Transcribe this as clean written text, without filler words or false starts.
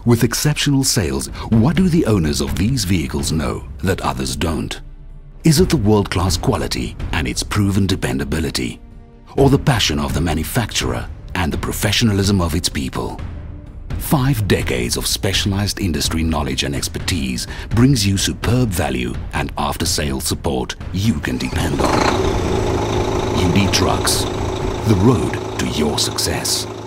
With exceptional sales, what do the owners of these vehicles know that others don't? Is it the world-class quality and its proven dependability? Or the passion of the manufacturer and the professionalism of its people? 5 decades of specialized industry knowledge and expertise brings you superb value and after-sales support you can depend on. UD Trucks, the road to your success.